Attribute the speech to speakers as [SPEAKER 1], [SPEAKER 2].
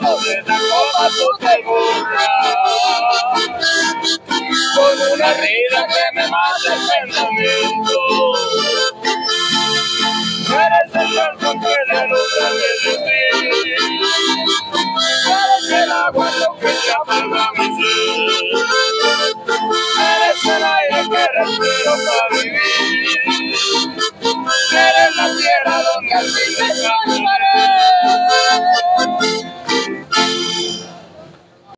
[SPEAKER 1] sobre la copa tu figura, con una risa que me mata el pensamiento. Eres el sol que le alumbra mi destino, eres el agua lo que se apaga mi ser, eres el aire que respiro para vivir.